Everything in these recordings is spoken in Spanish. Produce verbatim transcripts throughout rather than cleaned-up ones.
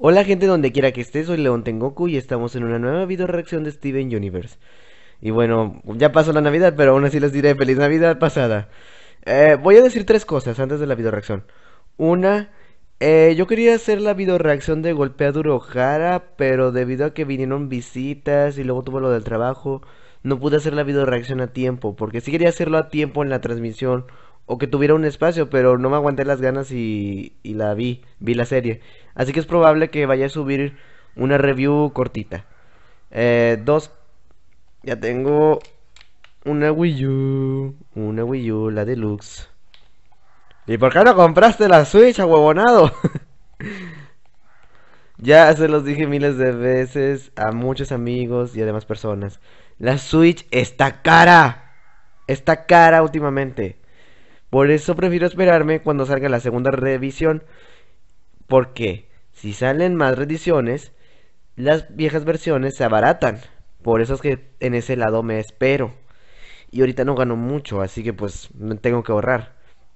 Hola gente donde quiera que estés, soy León Tengoku y estamos en una nueva video reacción de Steven Universe. Y bueno, ya pasó la Navidad, pero aún así les diré feliz Navidad pasada. Eh, voy a decir tres cosas antes de la video reacción. Una, eh, yo quería hacer la video reacción de Golpeaduro Hara, pero debido a que vinieron visitas y luego tuve lo del trabajo, no pude hacer la video reacción a tiempo, porque sí quería hacerlo a tiempo en la transmisión o que tuviera un espacio, pero no me aguanté las ganas y, y la vi, vi la serie. Así que es probable que vaya a subir una review cortita. Eh, dos, ya tengo una Wii U, una Wii U, la deluxe. ¿Y por qué no compraste la Switch, ahuevonado? Ya se los dije miles de veces a muchos amigos y a demás personas. La Switch está cara. Está cara últimamente. Por eso prefiero esperarme cuando salga la segunda revisión. Porque si salen más reediciones, las viejas versiones se abaratan. Por eso es que en ese lado me espero. Y ahorita no gano mucho, así que pues me tengo que ahorrar.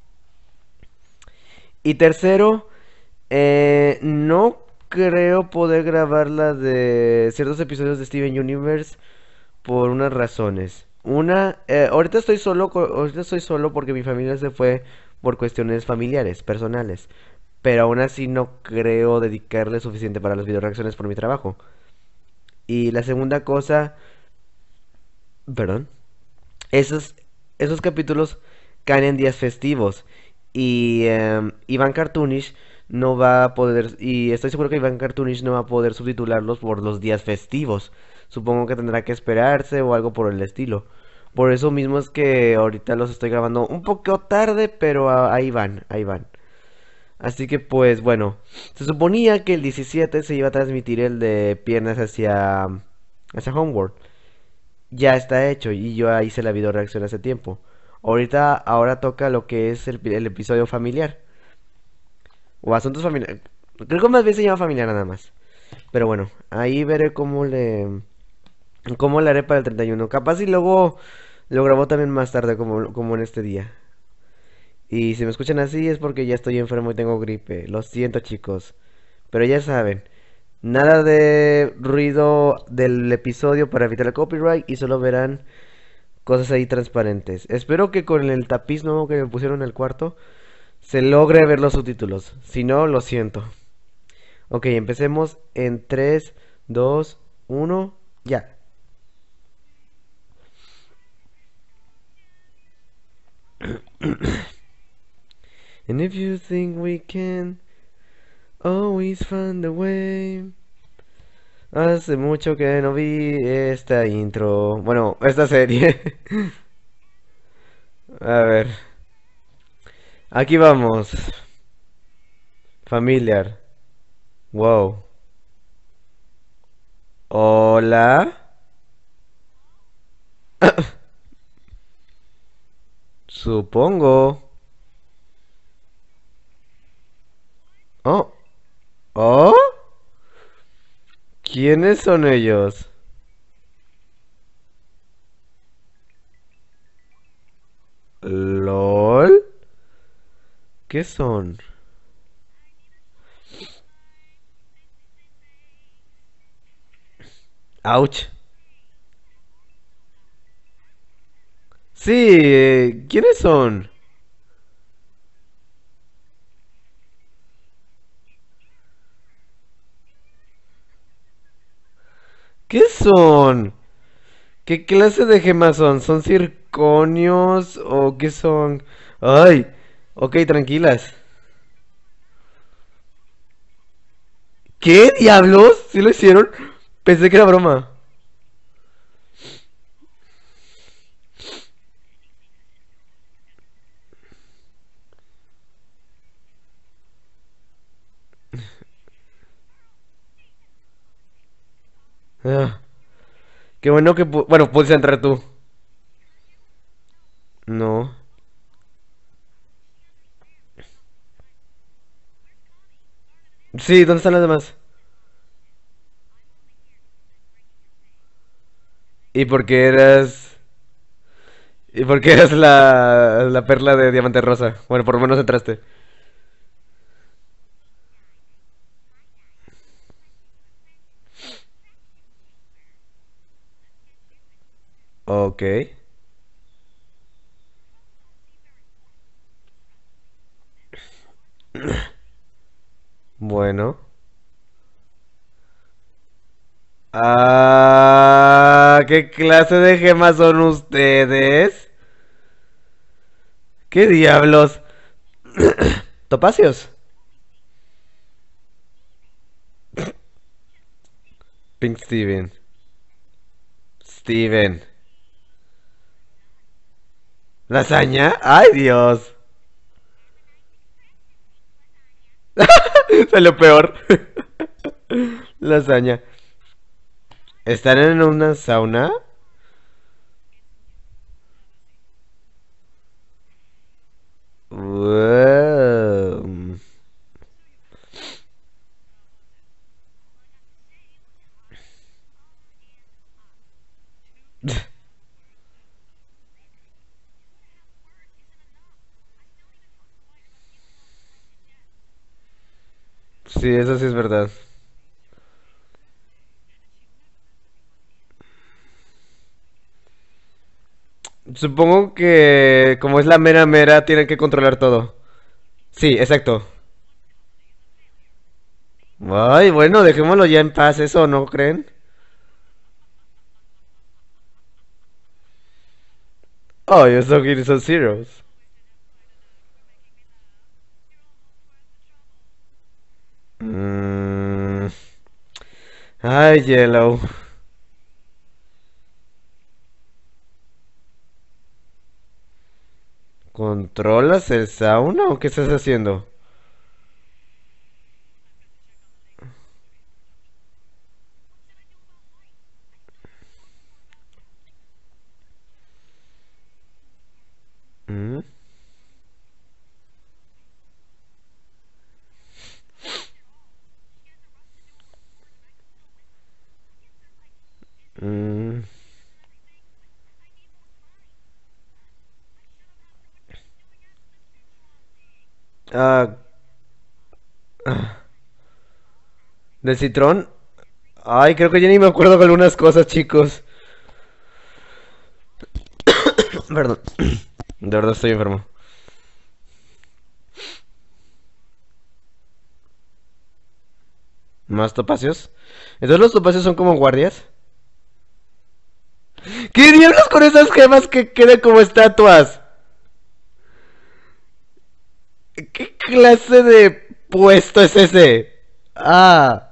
Y tercero, eh, no creo poder grabar la de ciertos episodios de Steven Universe por unas razones. Una, eh, ahorita estoy solo, co- ahorita estoy solo porque mi familia se fue por cuestiones familiares, personales. Pero aún así no creo dedicarle suficiente para las video reacciones por mi trabajo. Y la segunda cosa, perdón, esos, esos capítulos caen en días festivos. Y em, Iván Cartoonish no va a poder, y estoy seguro que Iván Cartoonish no va a poder subtitularlos por los días festivos. Supongo que tendrá que esperarse o algo por el estilo. Por eso mismo es que ahorita los estoy grabando un poco tarde, pero a- ahí van, ahí van. Así que pues bueno, se suponía que el diecisiete se iba a transmitir el de piernas hacia, hacia Homeworld. Ya está hecho y yo hice la video reacción hace tiempo. Ahorita, ahora toca lo que es el, el episodio familiar. O asuntos familiares. Creo que más bien se llama familiar nada más. Pero bueno, ahí veré cómo le... Cómo le haré para el treinta y uno. Capaz y luego lo grabo también más tarde como, como en este día. Y si me escuchan así es porque ya estoy enfermo y tengo gripe. Lo siento chicos. Pero ya saben. Nada de ruido del episodio para evitar el copyright y solo verán cosas ahí transparentes. Espero que con el tapiz nuevo que me pusieron en el cuarto se logre ver los subtítulos. Si no, lo siento. Ok, empecemos en tres, dos, uno, ya. And if you think we can always find a way. Hace mucho que no vi esta intro. Bueno, esta serie. A ver. Aquí vamos. Familiar. Wow. Hola. Supongo. Oh. Oh. ¿Quiénes son ellos? ¿LOL? ¿Qué son? Ouch. Sí, eh, ¿quiénes son? ¿Qué son? ¿Qué clase de gemas son? ¿Son circonios o qué son? Ay, ok, tranquilas. ¿Qué diablos? ¿Sí lo hicieron? Pensé que era broma. Ah, qué bueno que... pu- Bueno, puedes entrar tú. No. Sí, ¿dónde están las demás? ¿Y por qué eras... ¿Y por qué eras la, la perla de diamante rosa? Bueno, por lo menos entraste. Ok. Bueno. Ah, ¿qué clase de gemas son ustedes? ¿Qué diablos? Topacios. Pink Steven. Steven. ¿Lasaña? ¡Ay, Dios! Es lo peor. Lasaña. ¿Están en una sauna? Wow. Sí, eso sí es verdad. Supongo que como es la mera mera, tienen que controlar todo. Sí, exacto. Ay, bueno, dejémoslo ya en paz, eso, ¿no creen? Oh, you're so good, so serious. Mm. Ay, Yellow. ¿Controlas el sauna o qué estás haciendo? Mm, mm. Ah, ah, ¿del citrón? Ay, creo que ya ni me acuerdo de algunas cosas, chicos. Perdón. De verdad estoy enfermo. ¿Más topacios? Entonces los topacios son como guardias. ¿Qué diablos con esas gemas que quedan como estatuas? ¿Qué clase de puesto es ese? Ah.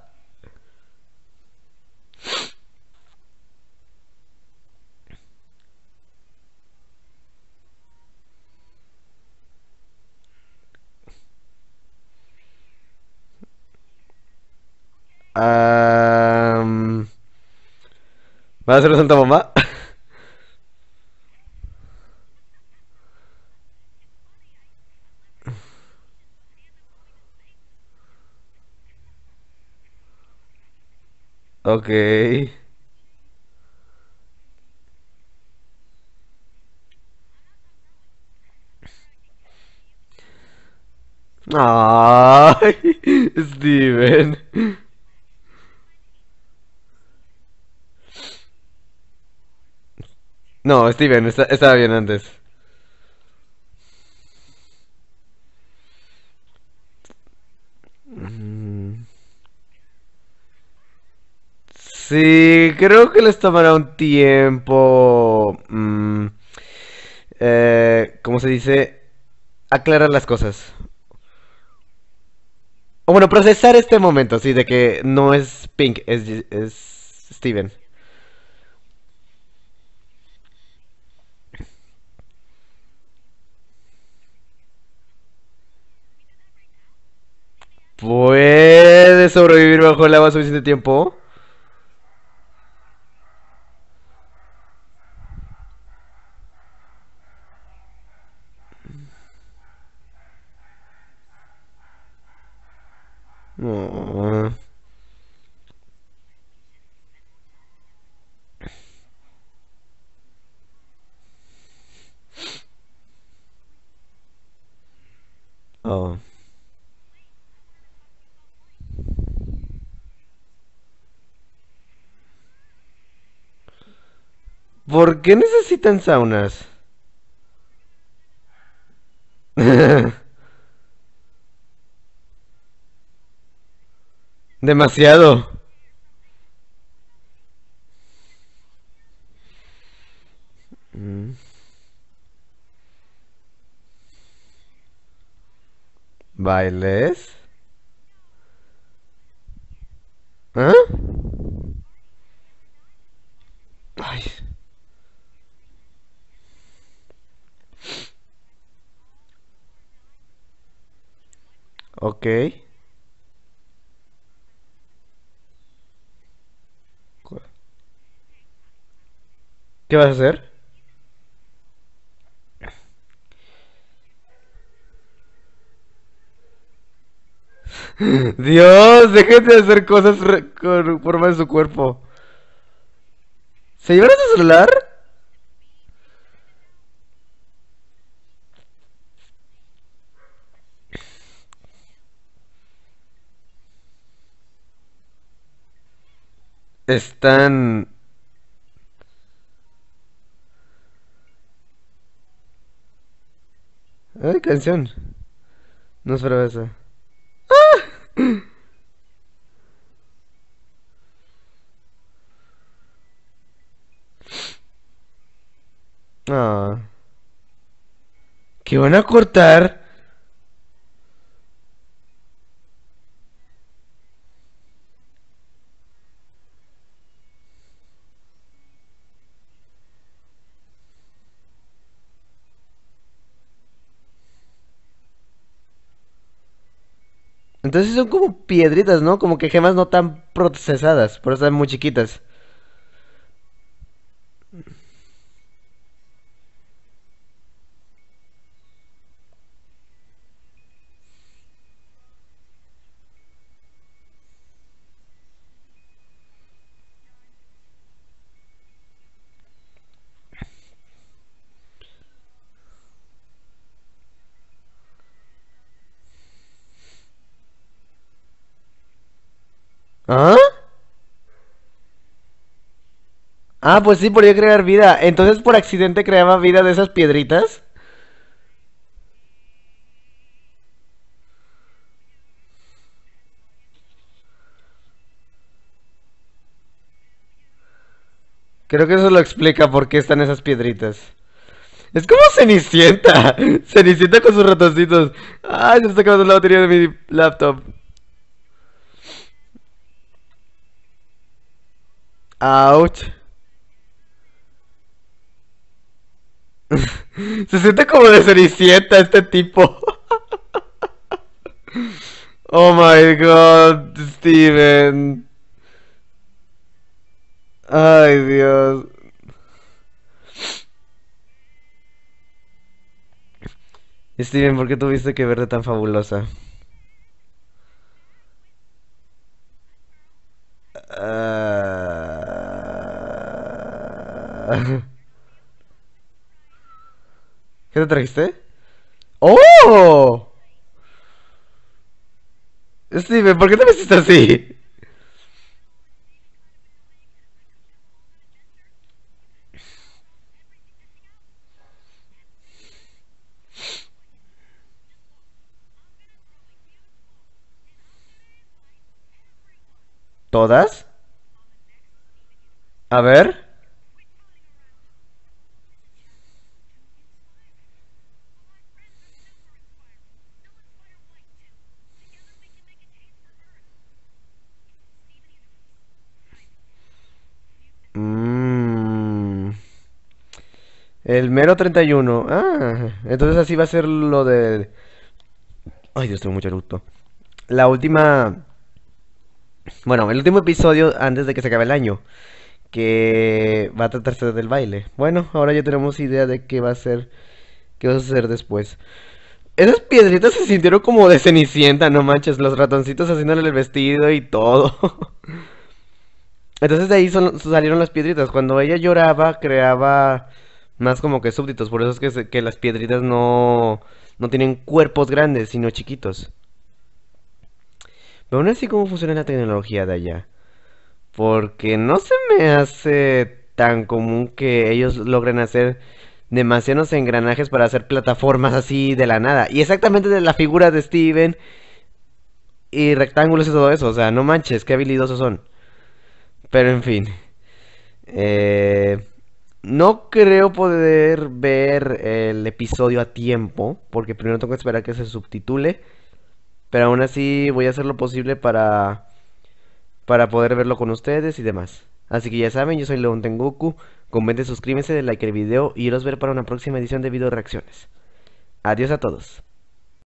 am, ¿Va a ser Santa Mamá? Ok. Ay, Steven. No, Steven, está- estaba bien antes. Mm, sí, creo que les tomará un tiempo. mm, eh, ¿cómo se dice? Aclarar las cosas. O bueno, procesar este momento, sí, de que no es Pink, es, es Steven. ¿Puede sobrevivir bajo el agua suficiente tiempo? No. Oh. ¿Por qué necesitan saunas? Demasiado. Mm. ¿Bailes? ¿Ah? Ay. Ok. ¿Qué vas a hacer? Dios, déjate de hacer cosas re- con forma de su cuerpo. ¿Se llevan a su celular? Están... Ay, canción. No esperaba eso. Ah. ¿Qué van a cortar? Entonces son como piedritas, ¿no? Como que gemas no tan procesadas, por eso están muy chiquitas. ¿Ah? Ah, pues sí, podría crear vida. Entonces por accidente creaba vida de esas piedritas. Creo que eso lo explica por qué están esas piedritas. Es como Cenicienta. Cenicienta con sus ratoncitos. Ay, se me está acabando la batería de mi laptop. Ouch. Se siente como de Cenicienta este tipo. Oh my god, Steven. Ay, Dios. Steven, ¿por qué tuviste que verte tan fabulosa? Ah. ¿Qué te trajiste? ¡Oh! Steven, ¿por qué te vestiste así? ¿Todas? A ver. Mmm. El mero treinta y uno. Ah, entonces así va a ser lo de... Ay, Dios, tengo mucho eructo. La última... Bueno, el último episodio antes de que se acabe el año. Que va a tratarse del baile. Bueno, ahora ya tenemos idea de qué va a ser, qué va a suceder después. Esas piedritas se sintieron como de Cenicienta, no manches, los ratoncitos haciéndole el vestido y todo. Entonces de ahí son- salieron las piedritas. Cuando ella lloraba, creaba más como que súbditos. Por eso es que, se- que las piedritas no, no tienen cuerpos grandes, sino chiquitos. Pero aún así, ¿cómo funciona la tecnología de allá? Porque no se me hace tan común que ellos logren hacer demasiados engranajes para hacer plataformas así de la nada. Y exactamente de la figura de Steven y rectángulos y todo eso. O sea, no manches, qué habilidosos son. Pero en fin. Eh, no creo poder ver el episodio a tiempo, porque primero tengo que esperar que se subtitule. Pero aún así voy a hacer lo posible para, para poder verlo con ustedes y demás. Así que ya saben, yo soy León Tengoku. Comenten, suscríbanse, like el video y los ver para una próxima edición de video reacciones. Adiós a todos.